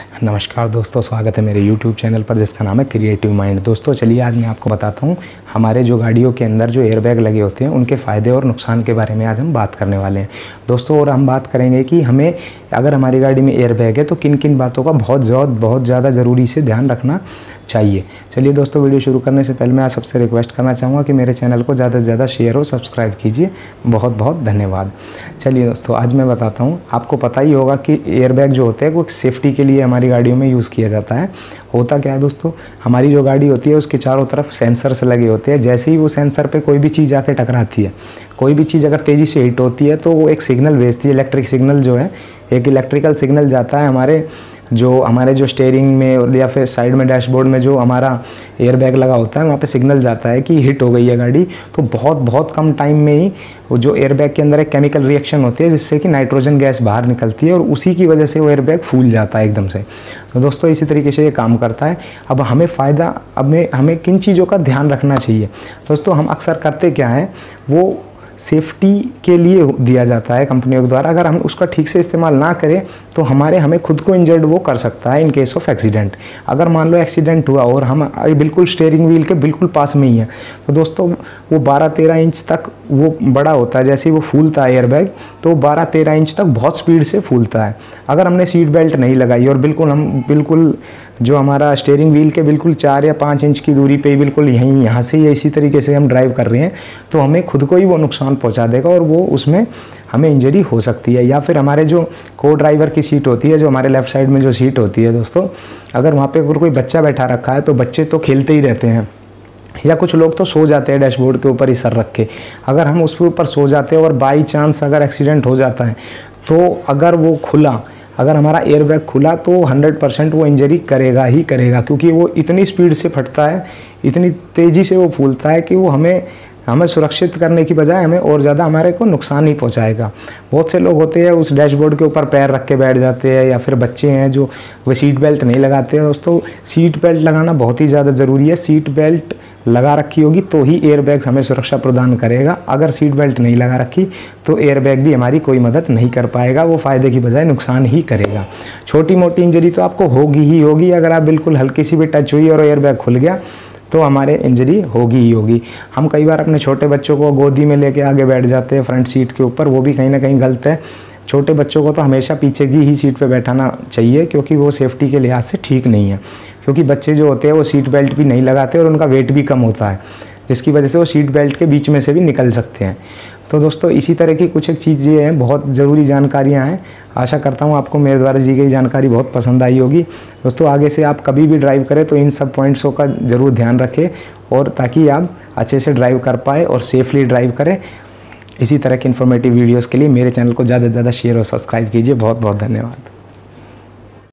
नमस्कार दोस्तों, स्वागत है मेरे YouTube चैनल पर जिसका नाम है क्रिएटिव माइंड। दोस्तों चलिए आज मैं आपको बताता हूँ हमारे जो गाड़ियों के अंदर जो एयरबैग लगे होते हैं उनके फ़ायदे और नुकसान के बारे में आज हम बात करने वाले हैं दोस्तों। और हम बात करेंगे कि हमें अगर हमारी गाड़ी में एयरबैग है तो किन किन बातों का बहुत ज़्यादा ज़रूरी से ध्यान रखना चाहिए। चलिए दोस्तों, वीडियो शुरू करने से पहले मैं आप सबसे रिक्वेस्ट करना चाहूँगा कि मेरे चैनल को ज़्यादा से ज़्यादा शेयर और सब्सक्राइब कीजिए। बहुत बहुत धन्यवाद। चलिए दोस्तों, आज मैं बताता हूँ। आपको पता ही होगा कि एयरबैग जो होते हैं वो सेफ्टी के लिए हमारी गाड़ियों में यूज़ किया जाता है। होता क्या है दोस्तों, हमारी जो गाड़ी होती है उसके चारों तरफ सेंसर्स लगे होते हैं। जैसे ही वो सेंसर पे कोई भी चीज़ आके टकराती है, कोई भी चीज़ अगर तेज़ी से हिट होती है तो वो एक सिग्नल भेजती है। इलेक्ट्रिक सिग्नल जो है, एक इलेक्ट्रिकल सिग्नल जाता है हमारे जो स्टीयरिंग में या फिर साइड में डैशबोर्ड में जो हमारा एयरबैग लगा होता है वहाँ पे सिग्नल जाता है कि हिट हो गई है गाड़ी। तो बहुत कम टाइम में ही वो जो एयरबैग के अंदर एक केमिकल रिएक्शन होती है जिससे कि नाइट्रोजन गैस बाहर निकलती है और उसी की वजह से वो एयरबैग फूल जाता है एकदम से। तो दोस्तों इसी तरीके से ये काम करता है। अब हमें किन चीज़ों का ध्यान रखना चाहिए दोस्तों। हम अक्सर करते क्या है, वो सेफ्टी के लिए दिया जाता है कंपनियों के द्वारा। अगर हम उसका ठीक से इस्तेमाल ना करें तो हमें खुद को इंजर्ड वो कर सकता है इन केस ऑफ एक्सीडेंट। अगर मान लो एक्सीडेंट हुआ और हम बिल्कुल स्टीयरिंग व्हील के बिल्कुल पास में ही है तो दोस्तों वो 12-13 इंच तक वो बड़ा होता है। जैसे ही वो फूलता है एयरबैग तो 12-13 इंच तक बहुत स्पीड से फूलता है। अगर हमने सीट बेल्ट नहीं लगाई और बिल्कुल जो हमारा स्टीयरिंग व्हील के बिल्कुल 4 या 5 इंच की दूरी पे बिल्कुल यहाँ से इसी तरीके से हम ड्राइव कर रहे हैं तो हमें खुद को ही वो नुकसान पहुंचा देगा और वो उसमें हमें इंजरी हो सकती है। या फिर हमारे जो को ड्राइवर की सीट होती है, जो हमारे लेफ़्ट साइड में जो सीट होती है दोस्तों, अगर वहाँ पे अगर कोई बच्चा बैठा रखा है तो बच्चे तो खेलते ही रहते हैं या कुछ लोग तो सो जाते हैं डैशबोर्ड के ऊपर ही सर रख के। अगर हम उसके ऊपर सो जाते हैं और बाई चांस अगर एक्सीडेंट हो जाता है तो अगर हमारा एयरबैग खुला तो 100% वो इंजरी करेगा ही करेगा, क्योंकि वो इतनी स्पीड से फटता है, इतनी तेज़ी से वो फूलता है कि वो हमें सुरक्षित करने की बजाय हमें और ज़्यादा हमारे को नुकसान ही पहुंचाएगा। बहुत से लोग होते हैं उस डैशबोर्ड के ऊपर पैर रख के बैठ जाते हैं, या फिर बच्चे हैं जो वो सीट बेल्ट नहीं लगाते हैं। दोस्तों सीट बेल्ट लगाना बहुत ही ज़्यादा ज़रूरी है। सीट बेल्ट लगा रखी होगी तो ही एयरबैग हमें सुरक्षा प्रदान करेगा। अगर सीट बेल्ट नहीं लगा रखी तो एयरबैग भी हमारी कोई मदद नहीं कर पाएगा, वो फ़ायदे की बजाय नुकसान ही करेगा। छोटी मोटी इंजरी तो आपको होगी ही होगी। अगर आप बिल्कुल हल्की सी भी टच हुई और एयरबैग खुल गया तो हमारे इंजरी होगी ही होगी। हम कई बार अपने छोटे बच्चों को गोदी में लेके आगे बैठ जाते हैं फ्रंट सीट के ऊपर, वो भी कहीं ना कहीं गलत है। छोटे बच्चों को तो हमेशा पीछे की ही सीट पे बैठाना चाहिए, क्योंकि वो सेफ्टी के लिहाज से ठीक नहीं है। क्योंकि बच्चे जो होते हैं वो सीट बेल्ट भी नहीं लगाते और उनका वेट भी कम होता है, जिसकी वजह से वो सीट बेल्ट के बीच में से भी निकल सकते हैं। तो दोस्तों इसी तरह की कुछ एक चीज़ें हैं, बहुत ज़रूरी जानकारियां हैं। आशा करता हूं आपको मेरे द्वारा दी गई जानकारी बहुत पसंद आई होगी। दोस्तों आगे से आप कभी भी ड्राइव करें तो इन सब पॉइंट्सों का ज़रूर ध्यान रखें, और ताकि आप अच्छे से ड्राइव कर पाए और सेफली ड्राइव करें। इसी तरह की इन्फॉर्मेटिव वीडियोज़ के लिए मेरे चैनल को ज़्यादा से ज़्यादा शेयर और सब्सक्राइब कीजिए। बहुत बहुत धन्यवाद।